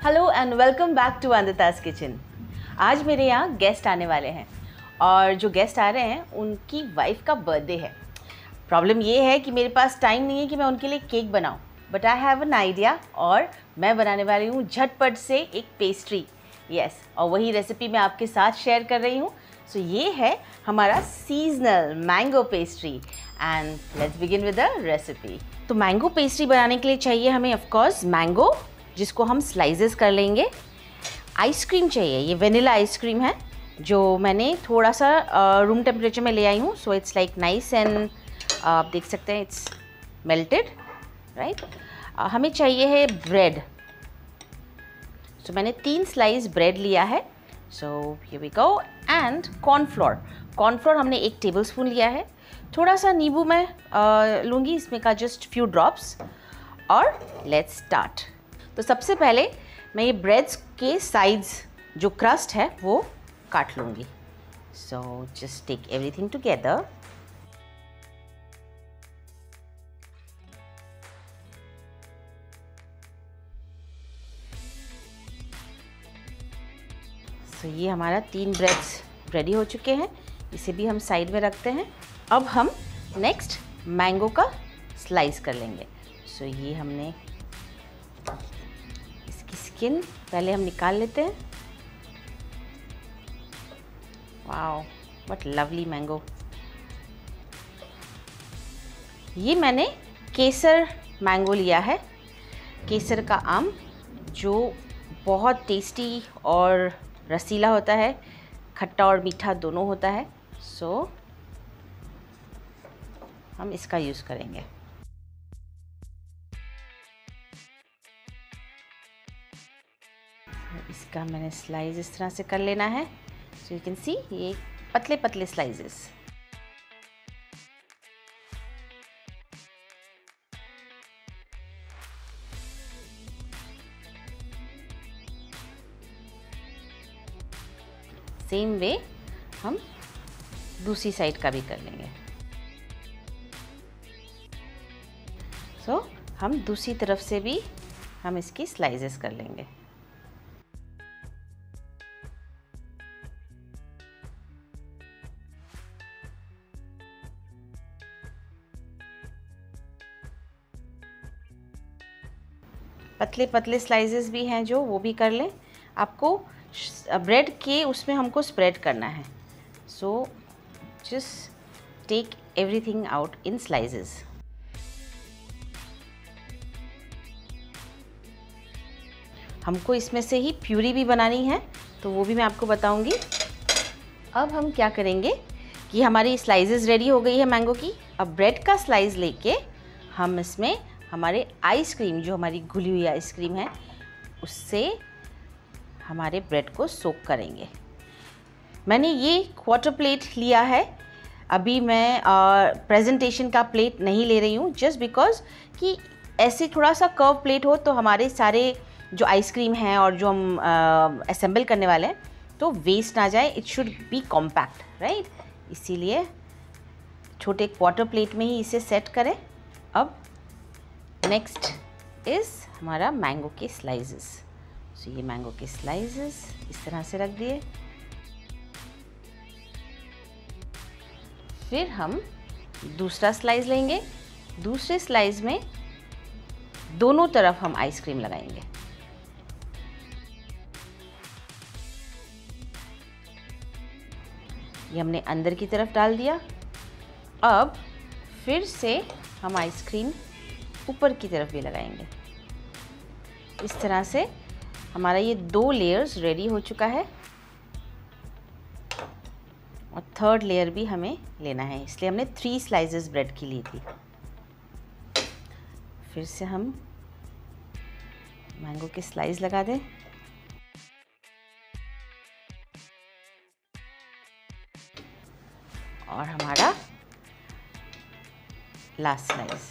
Hello and welcome back to Anita's kitchen. आज मेरे यहाँ गेस्ट आने वाले हैं और जो गेस्ट आ रहे हैं उनकी वाइफ का बर्थडे है। प्रॉब्लम ये है कि मेरे पास टाइम नहीं है कि मैं उनके लिए केक बनाऊँ, but I have an idea और मैं बनाने वाली हूँ झटपट से एक पेस्ट्री। यस, और वही रेसिपी मैं आपके साथ शेयर कर रही हूँ। सो ये है हमारा seasonal mango pastry and let's begin with the recipe. तो मैंगो पेस्ट्री बनाने के लिए चाहिए हमें ऑफ कोर्स मैंगो, जिसको हम स्लाइसेस कर लेंगे। आइसक्रीम चाहिए, ये वेनिला आइसक्रीम है जो मैंने थोड़ा सा रूम टेम्परेचर में ले आई हूँ। So it's like nice and आप देख सकते हैं इट्स मेल्टेड, राइट। हमें चाहिए है ब्रेड। सो मैंने 3 स्लाइस ब्रेड लिया है। So here we go. And cornflour, cornflour हमने 1 टेबलस्पून लिया है। थोड़ा सा नींबू मैं लूँगी इसमें का, जस्ट फ्यू ड्रॉप्स। और लेट्स स्टार्ट। तो सबसे पहले मैं ये ब्रेड्स के साइड्स जो क्रस्ट है वो काट लूँगी। So just take everything together. So ये हमारा 3 ब्रेड्स रेडी हो चुके हैं, इसे भी हम साइड में रखते हैं। अब हम नेक्स्ट मैंगो का स्लाइस कर लेंगे। सो ये हमने स्किन पहले हम निकाल लेते हैं। Wow what lovely mango. ये मैंने केसर मैंगो लिया है, केसर का आम, जो बहुत टेस्टी और रसीला होता है, खट्टा और मीठा दोनों होता है। सो हम इसका यूज़ करेंगे। इसका मैंने स्लाइस इस तरह से कर लेना है। सो यू कैन सी ये पतले पतले स्लाइसेस। सेम वे हम दूसरी साइड का भी कर लेंगे। सो हम दूसरी तरफ से भी हम इसकी स्लाइसेस कर लेंगे। पतले पतले स्लाइसेस भी हैं जो, वो भी कर लें। आपको ब्रेड के उसमें हमको स्प्रेड करना है। So just take everything out in slices. हमको इसमें से ही प्यूरी भी बनानी है, तो वो भी मैं आपको बताऊंगी। अब हम क्या करेंगे कि हमारी स्लाइसेस रेडी हो गई है मैंगो की। अब ब्रेड का स्लाइस लेके हम इसमें हमारे आइसक्रीम, जो हमारी घुली हुई आइसक्रीम है, उससे हमारे ब्रेड को सोक करेंगे। मैंने ये क्वार्टर प्लेट लिया है। अभी मैं प्रेजेंटेशन का प्लेट नहीं ले रही हूँ, जस्ट बिकॉज कि ऐसे थोड़ा सा कर्व प्लेट हो तो हमारे सारे जो आइसक्रीम हैं और जो हम असेंबल करने वाले हैं तो वेस्ट ना जाए। It should be compact, right. इसीलिए छोटे क्वार्टर प्लेट में ही इसे सेट करें। अब नेक्स्ट इज़ हमारा मैंगो के स्लाइसेस। सो ये मैंगो के स्लाइसेस इस तरह से रख दिए। फिर हम दूसरा स्लाइस लेंगे। दूसरे स्लाइस में दोनों तरफ हम आइसक्रीम लगाएंगे। ये हमने अंदर की तरफ डाल दिया। अब फिर से हम आइसक्रीम ऊपर की तरफ भी लगाएंगे। इस तरह से हमारा ये 2 लेयर्स रेडी हो चुका है और 3rd लेयर भी हमें लेना है, इसलिए हमने 3 स्लाइसेस ब्रेड की ली थी। फिर से हम मैंगो के स्लाइस लगा दें। और हमारा लास्ट स्लाइस।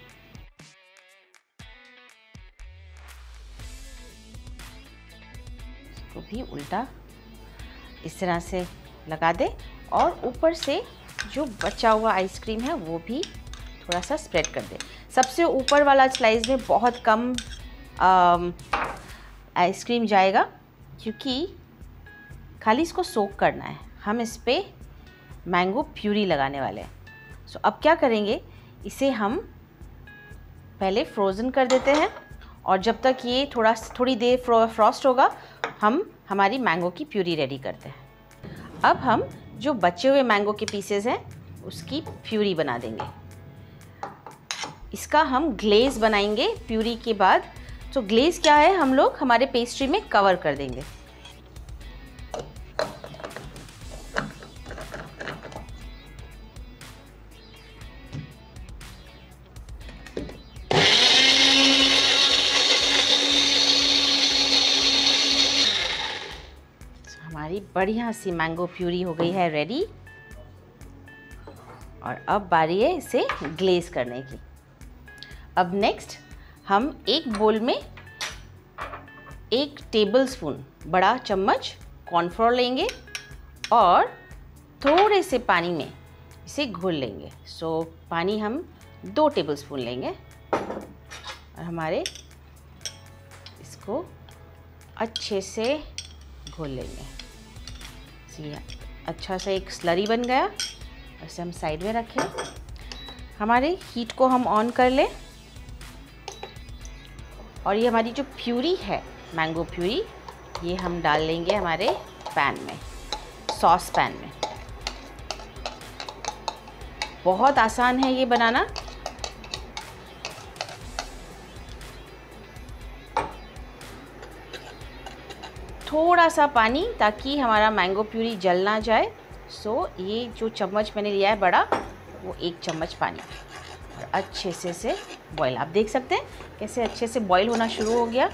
इसको भी उल्टा इस तरह से लगा दे और ऊपर से जो बचा हुआ आइसक्रीम है वो भी थोड़ा सा स्प्रेड कर दे। सबसे ऊपर वाला स्लाइस में बहुत कम आइसक्रीम जाएगा, क्योंकि खाली इसको सोक करना है। हम इस पर मैंगो प्यूरी लगाने वाले हैं। सो अब क्या करेंगे, इसे हम पहले फ्रोज़न कर देते हैं और जब तक ये थोड़ी देर फ्रॉस्ट होगा हम हमारी मैंगो की प्यूरी रेडी करते हैं। अब हम जो बचे हुए मैंगो के पीसेस हैं उसकी प्यूरी बना देंगे। इसका हम ग्लेज़ बनाएंगे प्यूरी के बाद। तो ग्लेज़ क्या है, हम लोग हमारे पेस्ट्री में कवर कर देंगे। हमारी बढ़िया सी मैंगो प्यूरी हो गई है रेडी। और अब बारी है इसे ग्लेज करने की। अब नेक्स्ट हम एक बोल में 1 टेबलस्पून बड़ा चम्मच कॉर्नफ्लोर लेंगे और थोड़े से पानी में इसे घोल लेंगे। सो पानी हम 2 टेबलस्पून लेंगे और हमारे इसको अच्छे से घोल लेंगे। अच्छा सा एक स्लरी बन गया। इसे हम साइड में रखें। हमारे हीट को हम ऑन कर लें और ये हमारी जो प्यूरी है मैंगो प्यूरी, ये हम डाल लेंगे हमारे पैन में, सॉस पैन में। बहुत आसान है ये बनाना। थोड़ा सा पानी ताकि हमारा मैंगो प्यूरी जल ना जाए। सो ये जो चम्मच मैंने लिया है बड़ा, वो 1 चम्मच पानी और अच्छे से बॉईल। आप देख सकते हैं कैसे अच्छे से बॉईल होना शुरू हो गया।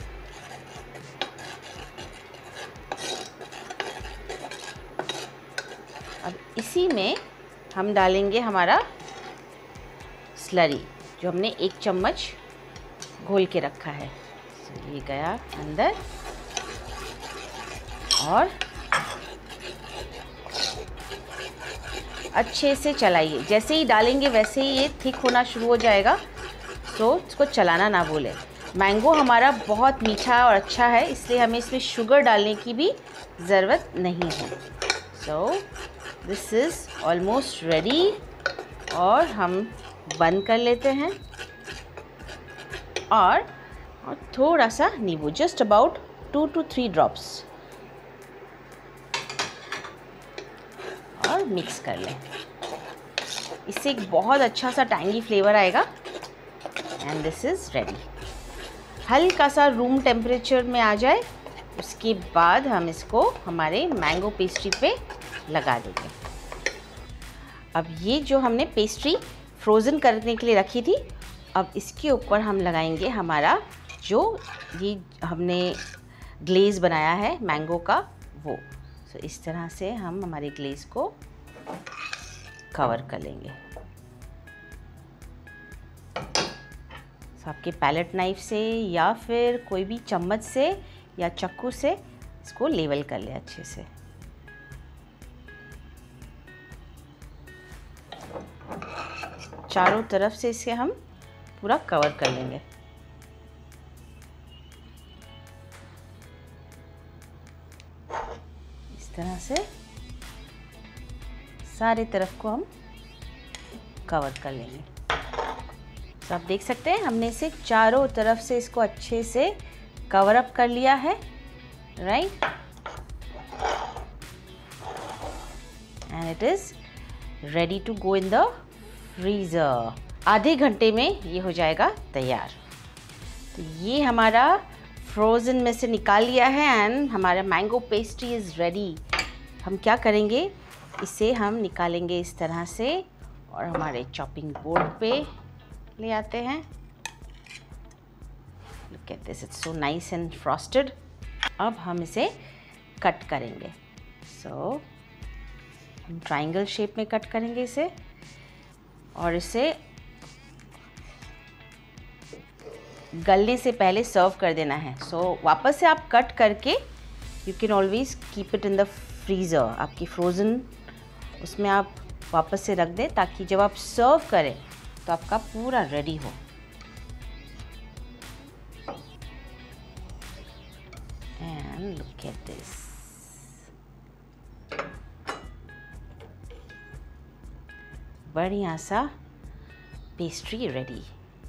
अब इसी में हम डालेंगे हमारा स्लरी जो हमने 1 चम्मच घोल के रखा है। ये गया अंदर और अच्छे से चलाइए। जैसे ही डालेंगे वैसे ही ये थिक होना शुरू हो जाएगा। तो इसको चलाना ना भूलें। मैंगो हमारा बहुत मीठा और अच्छा है, इसलिए हमें इसमें शुगर डालने की भी ज़रूरत नहीं है। So this is almost ready और हम बंद कर लेते हैं और थोड़ा सा नींबू, जस्ट अबाउट 2 to 3 ड्रॉप्स, और मिक्स कर लें। इससे एक बहुत अच्छा सा टैंगी फ्लेवर आएगा एंड दिस इज़ रेडी। हल्का सा रूम टेम्परेचर में आ जाए उसके बाद हम इसको हमारे मैंगो पेस्ट्री पे लगा देंगे। अब ये जो हमने पेस्ट्री फ्रोज़न करने के लिए रखी थी, अब इसके ऊपर हम लगाएंगे हमारा जो ये हमने ग्लेज़ बनाया है मैंगो का, वो। तो इस तरह से हम हमारे ग्लेज़ को कवर कर लेंगे। तो आपके पैलेट नाइफ से या फिर कोई भी चम्मच से या चाकू से इसको लेवल कर ले अच्छे से। चारों तरफ से इसे हम पूरा कवर कर लेंगे। इस तरह से सारे तरफ को हम कवर कर लेंगे। तो आप देख सकते हैं हमने इसे चारों तरफ से इसको अच्छे से कवर अप कर लिया है, right. And it is ready to go in the freezer. आधे घंटे में ये हो जाएगा तैयार। तो ये हमारा फ्रोज़न में से निकाल लिया है एंड हमारा मैंगो पेस्ट्री इज़ रेडी। हम क्या करेंगे, इसे हम निकालेंगे इस तरह से और हमारे चॉपिंग बोर्ड पे ले आते हैं। Look at this, it's so nice and frosted. अब हम इसे कट करेंगे। सो हम ट्रायंगल शेप में कट करेंगे इसे और इसे गलने से पहले सर्व कर देना है। सो वापस से आप कट करके you can always keep it in the freezer. आपकी फ्रोज़न उसमें आप वापस से रख दें ताकि जब आप सर्व करें तो आपका पूरा रेडी हो। Look at this. बढ़िया सा pastry ready.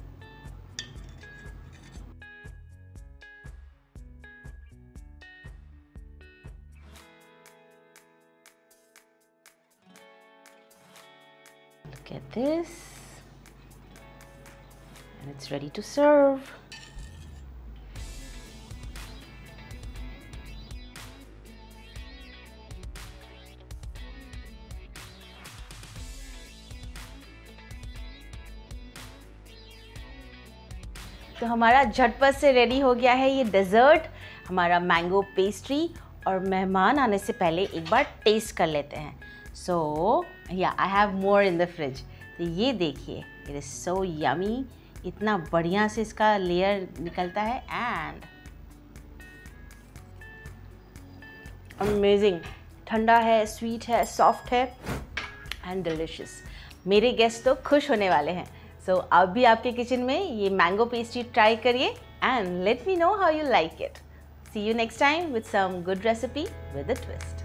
Look at this. And it's ready to serve. तो हमारा झटपट से रेडी हो गया है ये डेज़र्ट, हमारा मैंगो पेस्ट्री। और मेहमान आने से पहले एक बार टेस्ट कर लेते हैं। सो या I have more in the fridge. तो ये देखिए, इट इज़ सो यमी, इतना बढ़िया से इसका लेयर निकलता है एंड अमेजिंग। ठंडा है, स्वीट है, सॉफ्ट है एंड डिलिशियस। मेरे गेस्ट तो खुश होने वाले हैं। सो आप भी आपके किचन में ये मैंगो पेस्ट्री ट्राई करिए and let me know how you like it. See you next time with some good recipe with a twist.